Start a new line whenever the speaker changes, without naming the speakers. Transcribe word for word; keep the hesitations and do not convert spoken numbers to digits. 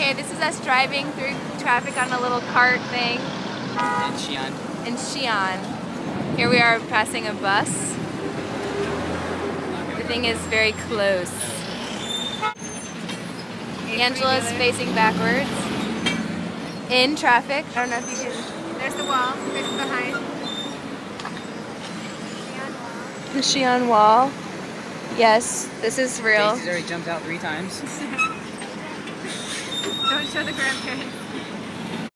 Okay, this is us driving through traffic on a little cart thing.
In Xi'an.
In Xi'an. Here we are passing a bus. The thing is very close. Angela's facing backwards. In traffic. I don't know if you can. There's the wall. There's behind. The Xi'an wall. Yes, this is real.
Casey's already jumped out three times.
Don't show the grandparents.